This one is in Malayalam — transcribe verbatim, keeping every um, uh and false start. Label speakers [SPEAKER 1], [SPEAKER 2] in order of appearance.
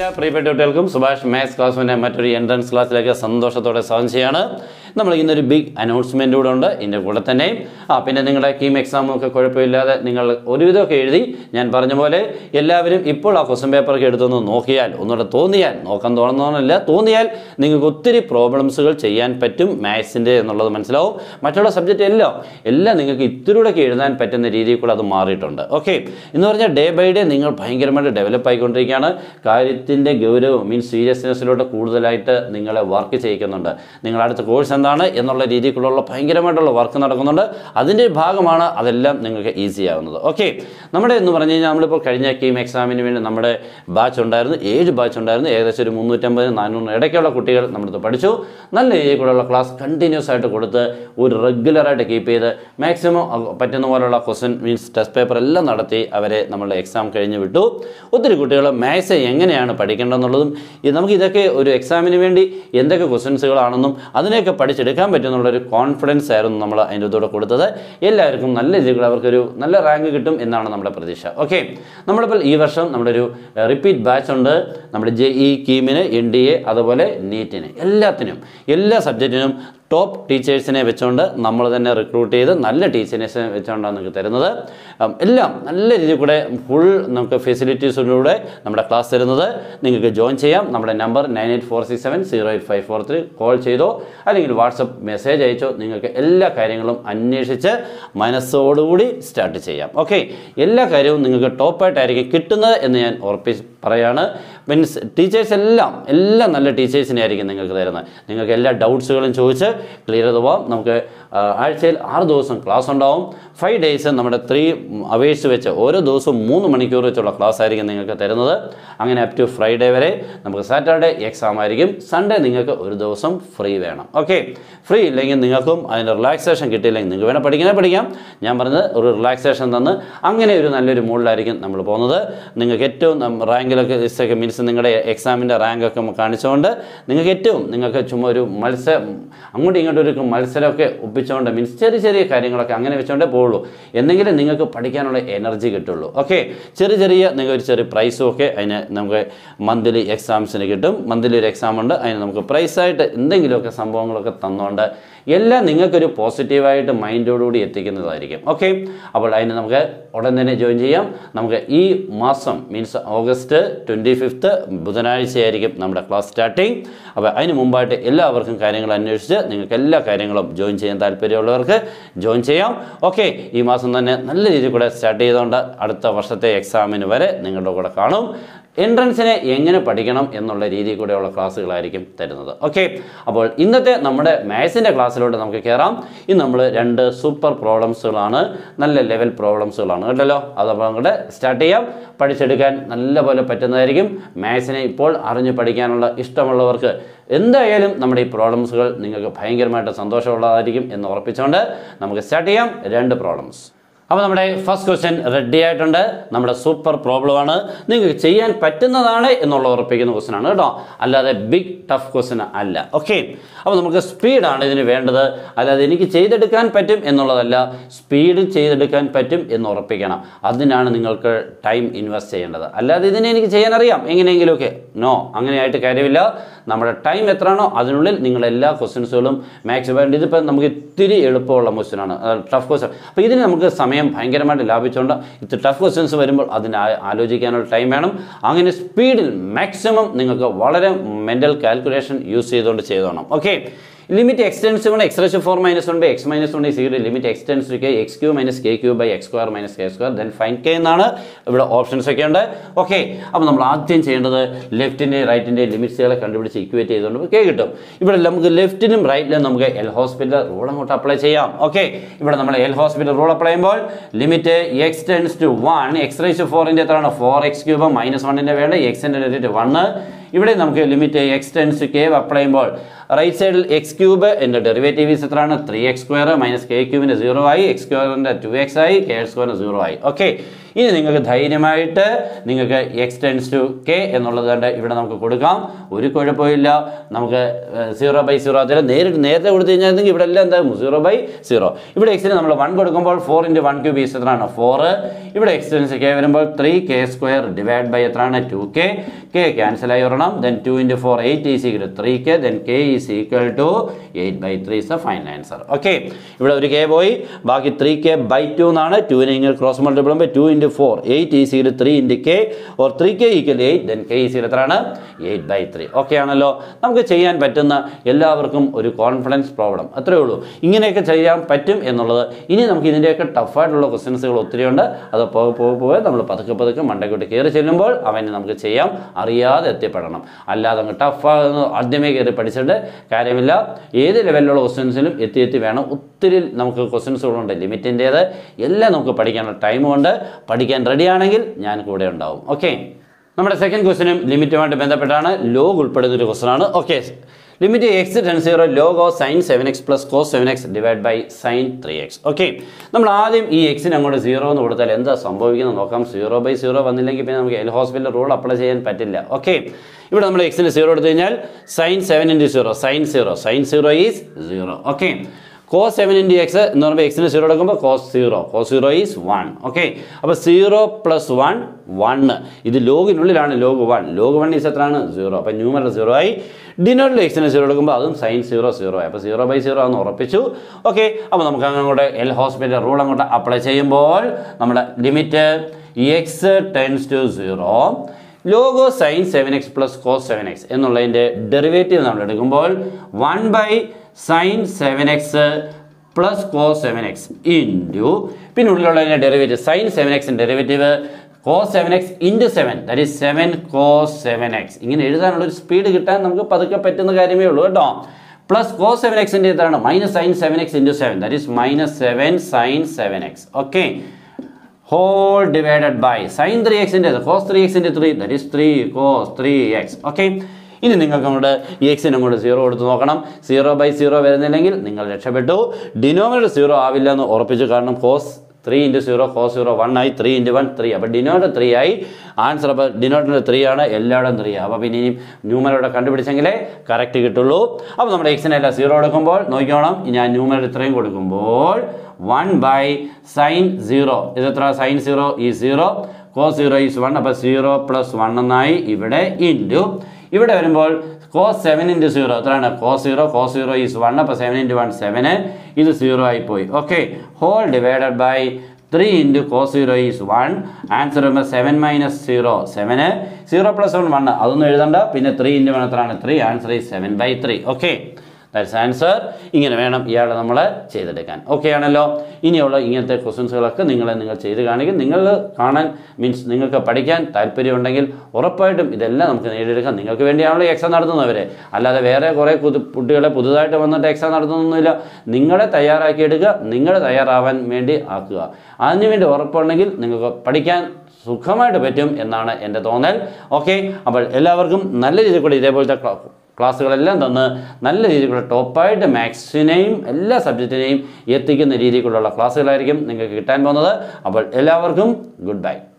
[SPEAKER 1] എല്ലാ പ്രിയപ്പെട്ട കുട്ടികൾക്കും സുഭാഷ് മാത്സ് ക്ലാസ്സിൻ്റെ മറ്റൊരു എൻട്രൻസ് ക്ലാസ്സിലേക്ക് സന്തോഷത്തോടെ സ്വാഗതം ചെയ്യാണ്. നമ്മൾ ഇന്നൊരു ബിഗ് അനൗൺസ്മെൻ്റ് കൂടെ ഉണ്ട്. ഇതിൻ്റെ കൂടെ തന്നെ ആ പിന്നെ നിങ്ങളുടെ കീം എക്സാമും ഒക്കെ കുഴപ്പമില്ലാതെ നിങ്ങൾ ഒരുവിധമൊക്കെ എഴുതി. ഞാൻ പറഞ്ഞ പോലെ എല്ലാവരും ഇപ്പോൾ ആ ക്വസ്റ്റ്യൻ പേപ്പറൊക്കെ എടുത്തൊന്ന് നോക്കിയാൽ, ഒന്നുകൂടെ തോന്നിയാൽ, നോക്കാൻ തോന്നുന്നില്ല, തോന്നിയാൽ നിങ്ങൾക്ക് ഒത്തിരി പ്രോബ്ലംസുകൾ ചെയ്യാൻ പറ്റും മാത്സിൻ്റെ എന്നുള്ളത് മനസ്സിലാവും. മറ്റുള്ള സബ്ജക്റ്റ് എല്ലാം എല്ലാം നിങ്ങൾക്ക് ഇത്തിരിയൂടെയൊക്കെ എഴുതാൻ പറ്റുന്ന രീതിയിൽ കൂടെ അത് മാറിയിട്ടുണ്ട്. ഓക്കെ, എന്ന് പറഞ്ഞാൽ ഡേ ബൈ ഡേ നിങ്ങൾ ഭയങ്കരമായിട്ട് ഡെവലപ്പ് ആയിക്കൊണ്ടിരിക്കുകയാണ്. കാര്യത്തിൻ്റെ ഗൗരവം മീൻസ് സീരിയസ്നെസ്സിലോട്ട് കൂടുതലായിട്ട് നിങ്ങളെ വർക്ക് ചെയ്യിക്കുന്നുണ്ട്. നിങ്ങൾ അടുത്ത കോഴ്സ് എന്താണ് എന്നുള്ള രീതിക്കുള്ള ഭയങ്കരമായിട്ടുള്ള വർക്ക് നടക്കുന്നുണ്ട്. അതിൻ്റെ ഭാഗമാണ് അതെല്ലാം നിങ്ങൾക്ക് ഈസി ആവുന്നത്. ഓക്കെ, നമ്മുടെ എന്ന് പറഞ്ഞു കഴിഞ്ഞാൽ നമ്മളിപ്പോൾ കഴിഞ്ഞ കീം എക്സാമിന് വേണ്ടി നമ്മുടെ ബാച്ച് ഉണ്ടായിരുന്നു, ഏഴ് ബാച്ച് ഉണ്ടായിരുന്നു. ഏകദേശം ഒരു മുന്നൂറ്റമ്പത് നാനൂറിന് ഇടയ്ക്കുള്ള കുട്ടികൾ നമ്മുടെ പഠിച്ചു. നല്ല രീതിയിലുള്ള ക്ലാസ് കണ്ടിന്യൂസ് ആയിട്ട് കൊടുത്ത് ഒരു റെഗുലറായിട്ട് കീപ്പ് ചെയ്ത് മാക്സിമം പറ്റുന്ന പോലുള്ള ക്വസ്റ്റ്യൻ മീൻസ് ടെസ്റ്റ് പേപ്പർ എല്ലാം നടത്തി അവരെ നമ്മളുടെ എക്സാം കഴിഞ്ഞ് വിട്ടു. ഒത്തിരി കുട്ടികൾ മാത്സ് എങ്ങനെയാണ് പഠിക്കേണ്ടതെന്നുള്ളതും നമുക്ക് ഇതൊക്കെ ഒരു എക്സാമിന് വേണ്ടി എന്തൊക്കെ ക്വസ്റ്റ്യൻസുകളാണെന്നും അതിനെയൊക്കെ പഠിച്ചെടുക്കാൻ പറ്റുമെന്നുള്ളൊരു കോൺഫിഡൻസ് ആയിരുന്നു നമ്മൾ അതിൻ്റെ കൂടെ കൊടുത്തത്. എല്ലാവർക്കും നല്ല രീതിയിൽ അവർക്കൊരു നല്ല റാങ്ക് കിട്ടും എന്നാണ് നമ്മുടെ പ്രതീക്ഷ. ഓക്കെ, നമ്മളിപ്പോൾ ഈ വർഷം നമ്മുടെ ഒരു റിപ്പീറ്റ് ബാച്ച് ഉണ്ട്. നമ്മുടെ ജെ ഇ കീമിന്, എൻ ഡി എ, അതുപോലെ നീറ്റിന്, എല്ലാത്തിനും എല്ലാ സബ്ജക്റ്റിനും ടോപ്പ് ടീച്ചേഴ്സിനെ വെച്ചുകൊണ്ട് നമ്മൾ തന്നെ റിക്രൂട്ട് ചെയ്ത് നല്ല ടീച്ചേഴ്സിനെ വെച്ചുകൊണ്ടാണ് നിങ്ങൾക്ക് തരുന്നത്. എല്ലാം നല്ല രീതിയിൽ കൂടെ ഫുൾ നമുക്ക് ഫെസിലിറ്റീസിലൂടെ നമ്മുടെ ക്ലാസ് തരുന്നത്. നിങ്ങൾക്ക് ജോയിൻ ചെയ്യാം. നമ്മുടെ number nine eight four six seven zero eight five four three call ചെയ്തോ അല്ലെങ്കിൽ വാട്സപ്പ് മെസ്സേജ് അയച്ചോ നിങ്ങൾക്ക് എല്ലാ കാര്യങ്ങളും അന്വേഷിച്ച് മനസ്സോടുകൂടി സ്റ്റാർട്ട് ചെയ്യാം. ഓക്കെ, എല്ലാ കാര്യവും നിങ്ങൾക്ക് ടോപ്പായിട്ടായിരിക്കും കിട്ടുന്നത് എന്ന് ഞാൻ ഉറപ്പിച്ച് പറയാണ്. മീൻസ് ടീച്ചേഴ്സ് എല്ലാം എല്ലാം നല്ല ടീച്ചേഴ്സിനെ ആയിരിക്കും നിങ്ങൾക്ക് തരുന്നത്. നിങ്ങൾക്ക് എല്ലാ ഡൗട്ട്സുകളും ചോദിച്ച് ക്ലിയർ ചെയ്ത് പോകാം. നമുക്ക് ആഴ്ചയിൽ ആറ് ദിവസം ക്ലാസ് ഉണ്ടാവും. ഫൈവ് ഡേയ്സ് നമ്മുടെ ത്രീ അവേഴ്സ് വെച്ച് ഓരോ ദിവസവും മൂന്ന് മണിക്കൂർ വെച്ചുള്ള ക്ലാസ് ആയിരിക്കും നിങ്ങൾക്ക് തരുന്നത്. അങ്ങനെ അപ് ടു ഫ്രൈഡേ വരെ. നമുക്ക് സാറ്റർഡേ എക്സാം ആയിരിക്കും. സൺഡേ നിങ്ങൾക്ക് ഒരു ദിവസം ഫ്രീ വേണം. ഓക്കെ, ഫ്രീ ഇല്ലെങ്കിൽ നിങ്ങൾക്കും അതിൻ്റെ റിലാക്സേഷൻ കിട്ടിയില്ലെങ്കിൽ നിങ്ങൾക്ക് വേണം പഠിക്കാനേ പഠിക്കാം. ഞാൻ പറഞ്ഞത് ഒരു റിലാക്സേഷൻ തന്ന് അങ്ങനെ ഒരു നല്ലൊരു മൂഡിലായിരിക്കും നമ്മൾ പോകുന്നത്. നിങ്ങൾക്ക് ഏറ്റവും റാങ്കിലൊക്കെ ലിസ്റ്റൊക്കെ മീൻസ് നിങ്ങളുടെ എക്സാമിൻ്റെ റാങ്കൊക്കെ കാണിച്ചുകൊണ്ട് നിങ്ങൾക്ക് ഏറ്റവും നിങ്ങൾക്ക് ചുമ്മാ ഒരു മത്സരം അങ്ങോട്ടും ഇങ്ങോട്ടും ഒരു മത്സരമൊക്കെ ഒപ്പിച്ചുകൊണ്ട് മീൻസ് ചെറിയ ചെറിയ കാര്യങ്ങളൊക്കെ അങ്ങനെ വെച്ചുകൊണ്ടേ പോകുള്ളൂ. എന്നെങ്കിലും നിങ്ങൾക്ക് പഠിക്കാനുള്ള എനർജി കിട്ടുള്ളൂ. ഓക്കെ, ചെറിയ ചെറിയ നിങ്ങൾ ഒരു ചെറിയ പ്രൈസും ഒക്കെ അതിന് നമുക്ക് മന്ത്ലി എക്സാംസിന് കിട്ടും. മന്ത്ലി ഒരു എക്സാം ഉണ്ട്, അതിന് നമുക്ക് പ്രൈസായിട്ട് എന്തെങ്കിലുമൊക്കെ സംഭവങ്ങളൊക്കെ തന്നുകൊണ്ട് എല്ലാം നിങ്ങൾക്കൊരു പോസിറ്റീവായിട്ട് മൈൻഡോടുകൂടി എത്തിക്കുന്നതായിരിക്കും. ഓക്കെ, അപ്പോൾ അതിന് നമുക്ക് ഉടൻ തന്നെ ജോയിൻ ചെയ്യാം. നമുക്ക് ഈ മാസം മീൻസ് ഓഗസ്റ്റ് ട്വൻറ്റി ഫിഫ്ത്ത് ബുധനാഴ്ചയായിരിക്കും നമ്മുടെ ക്ലാസ് സ്റ്റാർട്ടിങ്. അപ്പോൾ അതിന് മുമ്പായിട്ട് എല്ലാവർക്കും കാര്യങ്ങൾ അന്വേഷിച്ച് നിങ്ങൾക്ക് എല്ലാ കാര്യങ്ങളും ജോയിൻ ചെയ്യാൻ താല്പര്യമുള്ളവർക്ക് ജോയിൻ ചെയ്യാം. ഓക്കെ, ഈ മാസം തന്നെ നല്ല രീതിയിൽ കൂടെ സ്റ്റാർട്ട് ചെയ്തുകൊണ്ട് അടുത്ത വർഷത്തെ എക്സാമിന് വരെ നിങ്ങളുടെ കൂടെ കാണും. എൻട്രൻസിനെ എങ്ങനെ പഠിക്കണം എന്നുള്ള രീതിയിൽ കൂടെയുള്ള ക്ലാസ്സുകളായിരിക്കും തരുന്നത്. ഓക്കെ, അപ്പോൾ ഇന്നത്തെ നമ്മുടെ മാത്സിൻ്റെ ക്ലാസ്സിലോട്ട് നമുക്ക് കയറാം. ഇന്ന് നമ്മൾ രണ്ട് സൂപ്പർ പ്രോബ്ലംസുകളാണ്, നല്ല ലെവൽ പ്രോബ്ലംസുകളാണ് കേട്ടല്ലോ. അതപ്പോൾ അങ്ങോട്ട് സ്റ്റാർട്ട് ചെയ്യാം. പഠിച്ചെടുക്കാൻ നല്ലപോലെ പറ്റുന്നതായിരിക്കും. മാത്സിനെ ഇപ്പോൾ അറിഞ്ഞ് പഠിക്കാനുള്ള ഇഷ്ടമുള്ളവർക്ക് എന്തായാലും നമ്മുടെ ഈ പ്രോബ്ലംസുകൾ നിങ്ങൾക്ക് ഭയങ്കരമായിട്ട് സന്തോഷമുള്ളതായിരിക്കും എന്ന് ഉറപ്പിച്ചുകൊണ്ട് നമുക്ക് സ്റ്റാർട്ട് ചെയ്യാം. രണ്ട് പ്രോബ്ലംസ്. അപ്പോൾ നമ്മുടെ ഫസ്റ്റ് ക്വസ്റ്റ്യൻ റെഡി ആയിട്ടുണ്ട്. നമ്മുടെ സൂപ്പർ പ്രോബ്ലമാണ്, നിങ്ങൾക്ക് ചെയ്യാൻ പറ്റുന്നതാണ് എന്നുള്ള ഉറപ്പിക്കുന്ന ക്വസ്റ്റ്യൻ ആണ് കേട്ടോ, അല്ലാതെ ബിഗ് ടഫ് ക്വസ്റ്റ്യൻ അല്ല. ഓക്കെ, അപ്പോൾ നമുക്ക് സ്പീഡാണ് ഇതിന് വേണ്ടത്, അല്ലാതെ എനിക്ക് ചെയ്തെടുക്കാൻ പറ്റും എന്നുള്ളതല്ല. സ്പീഡിൽ ചെയ്തെടുക്കാൻ പറ്റും എന്ന് ഉറപ്പിക്കണം. അതിനാണ് നിങ്ങൾക്ക് ടൈം ഇൻവെസ്റ്റ് ചെയ്യേണ്ടത്. അല്ലാതെ ഇതിനെ എനിക്ക് ചെയ്യാൻ അറിയാം എങ്ങനെയെങ്കിലുമൊക്കെ, നോ, അങ്ങനെയായിട്ട് കാര്യമില്ല. നമ്മുടെ ടൈം എത്രയാണോ അതിനുള്ളിൽ നിങ്ങൾ എല്ലാ ക്വസ്റ്റ്യൻസുകളും മാക്സിമം. ഇതിപ്പോൾ നമുക്ക് ഇത്തിരി എളുപ്പമുള്ള ക്വസ്റ്റ്യനാണ്, ടഫ് ക്വസ്റ്റ്യൻ. അപ്പോൾ ഇതിന് നമുക്ക് സമയം ഭയങ്കരമായിട്ട് ലാഭിച്ചുകൊണ്ട് ഇത്തിരി ടഫ് ക്വസ്റ്റ്യൻസ് വരുമ്പോൾ അതിന് ആലോചിക്കാനുള്ള ടൈം വേണം. അങ്ങനെ സ്പീഡിൽ മാക്സിമം നിങ്ങൾക്ക് വളരെ മെൻ്റൽ കാൽക്കുലേഷൻ യൂസ് ചെയ്തുകൊണ്ട് ചെയ്തോണം. ഓക്കെ, ലിമിറ്റ് എക്സ്റ്റെൻസ് കൊണ്ട് x ratio four minus one by x minus one is equal limit x tends to k x q minus k q by x square minus k square then find k എന്നാണ് ഇവിടെ ഓപ്ഷൻസ് ഒക്കെ ഉണ്ട്. ഓക്കെ, അപ്പോൾ നമ്മൾ ആദ്യം ചെയ്യേണ്ടത് ലെഫ്റ്റിൻ്റെ റൈറ്റിൻ്റെ ലിമിറ്റ്സുകളെ കണ്ടുപിടിച്ച് ഇക്വേറ്റ് ചെയ്തുകൊണ്ട് കെ കിട്ടും. ഇവിടെ നമുക്ക് ലെഫ്റ്റിനും റൈറ്റിലും നമുക്ക് എൽ ഹോസ്പിറ്റൽ റൂൾ അങ്ങോട്ട് അപ്ലൈ ചെയ്യാം. ഓക്കെ, ഇവിടെ നമ്മൾ എൽ ഹോസ്പിറ്റൽ റൂൾ അപ്ലൈ ചെയ്യുമ്പോൾ limit x tends to one x ratio ഫോറിൻ്റെ എത്രയാണ് ഫോർ എക്സ് ക്യൂബ് മൈനസ് വണ്ണിൻ്റെ വേണ്ട എക്സിൻ്റെ റേറ്റ് വണ്ണ്. ഇവിടെ നമുക്ക് ലിമിറ്റ് എക്സ്റ്റെൻസ് കെ അപ്ലൈ ചെയ്യുമ്പോൾ റൈറ്റ് സൈഡിൽ എക്സ് ക്യൂബ് എൻ്റെ ഡെറിവേറ്റീവ് ഈസ് എത്രയാണ് three x square minus k ക്യൂബിൻ്റെ സീറോ ആയി എക്സ് സ്ക്വയറിൻ്റെ ടു എക്സ് ആയി കെ സ്ക്വയറിന് സീറോ ആയി. ഓക്കെ, ഇനി നിങ്ങൾക്ക് ധൈര്യമായിട്ട് നിങ്ങൾക്ക് എക്സ് ടെൻസ് ടു കെ എന്നുള്ളത് കണ്ട് ഇവിടെ നമുക്ക് കൊടുക്കാം, ഒരു കുഴപ്പമില്ല. നമുക്ക് സീറോ ബൈ സീറോ അതിൽ നേരിട്ട് നേരത്തെ കൊടുത്തു കഴിഞ്ഞാൽ ഇവിടെ എല്ലാം എന്താകും സീറോ ബൈ സീറോ. ഇവിടെ എക്സിന് നമ്മൾ വൺ കൊടുക്കുമ്പോൾ four into one cube is എത്രയാണ് ഫോർ. ഇവിടെ എക്സ് ടെൻസ് കെ വരുമ്പോൾ three k square divide by എത്രയാണ് ടു കെ. കെ ക്യാൻസൽ ആയി വരണം. Then two into four eight is equal three k. Then k is equal two eight by three is the final answer. Okay, ഇവിടെ ഒരു കെ പോയി, ബാക്കി ത്രീ കെ ബൈ ടു എന്നാണ്. ടുവിനെ ഇങ്ങനെ ക്രോസ് മൾട്ടിപ്പിൾ ചെയ്യുമ്പോൾ two into four eight is equal three into k or three k equal eight. Then k is equal എത്രയാണ് എയ്റ്റ് ബൈ ത്രീ. ഓക്കെ ആണല്ലോ, നമുക്ക് ചെയ്യാൻ പറ്റുന്ന എല്ലാവർക്കും ഒരു കോൺഫിഡൻസ് പ്രോബ്ലം അത്രേ ഉള്ളൂ. ഇങ്ങനെയൊക്കെ ചെയ്യാൻ പറ്റും എന്നുള്ളത്. ഇനി നമുക്ക് ഇതിൻ്റെയൊക്കെ ടഫായിട്ടുള്ള ക്വസ്റ്റ്യൻസുകൾ ഒത്തിരിയുണ്ട്. അത് പോകെ പോകെ പോകെ നമ്മൾ പതുക്കെ പതുക്കെ മണ്ടയ്ക്കോട്ട് കയറി ചെല്ലുമ്പോൾ അവന് നമുക്ക് ചെയ്യാം, അറിയാതെ എത്തിപ്പെടണം. അല്ലാതെ അങ്ങ് ടഫാകുന്ന ആദ്യമേ കയറി പഠിച്ചിട്ട് കാര്യമില്ല. ഏത് ലെവലിലുള്ള ക്വസ്റ്റ്യൻസിലും എത്തി എത്തി വേണം. ഒത്തിരി നമുക്ക് ക്വസ്റ്റ്യൻസുകളുണ്ട് ലിമിറ്റിൻ്റേത്, എല്ലാം നമുക്ക് പഠിക്കാനുള്ള ടൈമുണ്ട്. പഠിക്കാൻ റെഡിയാണെങ്കിൽ ഞാൻ കൂടെ ഉണ്ടാവും. ഓക്കെ, നമ്മുടെ സെക്കൻഡ് ക്വസ്റ്റ്യനും ലിമിറ്റുമായിട്ട് ബന്ധപ്പെട്ടാണ്. ലോഗ് ഉൾപ്പെടുന്ന ഒരു ക്വസ്റ്റ്യൻ ആണ്. Okay, limit x tends zero log of sine seven x plus cos seven x divide by sine three x. Okay, നമ്മൾ ആദ്യം ഈ എക്സിന് അങ്ങോട്ട് സീറോ എന്ന് കൊടുത്താൽ എന്താ സംഭവിക്കുന്നത് നോക്കാം. സീറോ ബൈ സീറോ വന്നില്ലെങ്കിൽ പിന്നെ നമുക്ക് എൽ ഹോസ്പിറ്റൽ റൂൾ അപ്ലൈ ചെയ്യാൻ പറ്റില്ല. ഓക്കെ, ഇവിടെ നമ്മൾ എക്സിന് സീറോ എടുത്തു കഴിഞ്ഞാൽ sine seven into zero sine zero sine zero is zero. Okay, cos seven into x എന്ന് പറയുമ്പോൾ എക്സിന് സീറോ എടുക്കുമ്പോൾ cos zero cos zero is one. Okay, അപ്പോൾ സീറോ പ്ലസ് വൺ വണ്ണ്. ഇത് ലോഗിനുള്ളിലാണ് log one. Log one is എത്രയാണ് സീറോ. അപ്പോൾ ന്യൂമറൽ സീറോ ആയി. ഡിനോട്ടിൽ എക്സിന് സീറോ എടുക്കുമ്പോൾ അതും സൈൻ സീറോ സീറോ ആയി. അപ്പോൾ സീറോ ബൈ സീറോ എന്ന് ഉറപ്പിച്ചു. ഓക്കെ, അപ്പോൾ നമുക്ക് അങ്ങോട്ട് എൽ ഹോസ്പിറ്റൽ റൂൾ അങ്ങോട്ട് അപ്ലൈ ചെയ്യുമ്പോൾ നമ്മുടെ limit x tends to zero log sine seven x plus cos seven x എന്നുള്ളതിൻ്റെ ഡെറിവേറ്റീവ് നമ്മൾ എടുക്കുമ്പോൾ one by sine seven x plus cos seven x into പിന്നെ ഉള്ളിലുള്ളതിൻ്റെ ഡെറിവേറ്റീവ് സൈൻ സെവൻ എക്സിൻ്റെ derivative cos seven x into seven that is seven cos seven x. ഇങ്ങനെ എഴുതാനുള്ളൊരു സ്പീഡ് കിട്ടാൻ നമുക്ക് പതുക്കെ പറ്റുന്ന കാര്യമേ ഉള്ളൂ കേട്ടോ. പ്ലസ് കോസ് സെവൻ എക്സിൻ്റെ എന്താണ് minus sine seven x into seven that is minus seven sine seven x. Okay, whole divided by sine three എക്സിൻ്റെ കോസ് ത്രീ എക്സിൻ്റെ three that is three cos three x. Okay, ഇനി നിങ്ങൾക്ക് അങ്ങോട്ട് ഈ എക്സിന് അങ്ങോട്ട് സീറോ എടുത്ത് നോക്കണം. സീറോ ബൈ സീറോ വരുന്നില്ലെങ്കിൽ നിങ്ങൾ രക്ഷപ്പെട്ടു. ഡിനോമിനേറ്റർ സീറോ ആവില്ല എന്ന് ഉറപ്പിച്ചു. കാരണം cos three into zero cos zero one ആയി. Three into one three. അപ്പോൾ ഡിനോമിനേറ്റർ ത്രീ ആയി. ആൻസർ അപ്പോൾ ഡിനോമിനേറ്റർ ത്രീ ആണ്, എല്ലായിടും ത്രീ. അപ്പോൾ പിന്നെ ഇനിയും ന്യൂമറോടെ കണ്ടുപിടിച്ചെങ്കിലേ കറക്റ്റ് കിട്ടുള്ളൂ. അപ്പോൾ നമ്മുടെ എക്സിനെല്ലാം സീറോ എടുക്കുമ്പോൾ നോക്കിക്കോണം. ഞാൻ ന്യൂമറൽ ഇത്രയും കൊടുക്കുമ്പോൾ വൺ ബൈ സൈൻ സീറോ ഇത് എത്ര സൈൻ സീറോ ഈ zero cos zero is one. അപ്പോൾ സീറോ പ്ലസ് വൺ എന്നായി ഇവിടെ ഇൻറ്റു ഇവിടെ വരുമ്പോൾ കോസ് സെവൻ ഇൻറ്റു സീറോ എത്രയാണ് cos zero cos zero is one. അപ്പോൾ സെവൻ ഇൻറ്റു വൺ സെവന് ഇത് സീറോ ആയിപ്പോയി. Okay, whole divided by three into cos zero is one. Answer വരുമ്പോൾ സെവൻ മൈനസ് സീറോ സെവന് സീറോ പ്ലസ് വൺ വൺ അതൊന്നും എഴുതണ്ട. പിന്നെ ത്രീ ഇൻറ്റു വൺ എത്രയാണ് three. Answer is seven by three. Okay, that's answer. ഇങ്ങനെ വേണം ഇയാളെ നമ്മൾ ചെയ്തെടുക്കാൻ. ഓക്കെ ആണല്ലോ. ഇനിയുള്ള ഇങ്ങനത്തെ ക്വസ്റ്റ്യൻസുകളൊക്കെ നിങ്ങൾ നിങ്ങൾ ചെയ്ത് കാണിക്കും. നിങ്ങൾ കാണാൻ മീൻസ് നിങ്ങൾക്ക് പഠിക്കാൻ താല്പര്യമുണ്ടെങ്കിൽ ഉറപ്പായിട്ടും ഇതെല്ലാം നമുക്ക് നേടിയെടുക്കാം. നിങ്ങൾക്ക് വേണ്ടിയാണല്ലോ എക്സാം നടത്തുന്നവരെ, അല്ലാതെ വേറെ കുറേ പുതു കുട്ടികളെ പുതുതായിട്ട് വന്നിട്ട് എക്സാം നടത്തുന്നൊന്നുമില്ല. നിങ്ങളെ തയ്യാറാക്കിയെടുക്കുക, നിങ്ങൾ തയ്യാറാവാൻ വേണ്ടി ആക്കുക. അതിനുവേണ്ടി ഉറപ്പുണ്ടെങ്കിൽ നിങ്ങൾക്ക് പഠിക്കാൻ സുഖമായിട്ട് പറ്റും എന്നാണ് എൻ്റെ തോന്നൽ. ഓക്കെ, അപ്പോൾ എല്ലാവർക്കും നല്ല രീതിയിൽ കൂടി ഇതേപോലത്തെ ക്ലാസ്സുകളെല്ലാം തന്ന് നല്ല രീതിയിലുള്ള ടോപ്പായിട്ട് മാത്സിനെയും എല്ലാ സബ്ജക്റ്റിനെയും എത്തിക്കുന്ന രീതിയിലുള്ള ക്ലാസ്സുകളായിരിക്കും നിങ്ങൾക്ക് കിട്ടാൻ പോകുന്നത്. അപ്പോൾ എല്ലാവർക്കും ഗുഡ് ബൈ.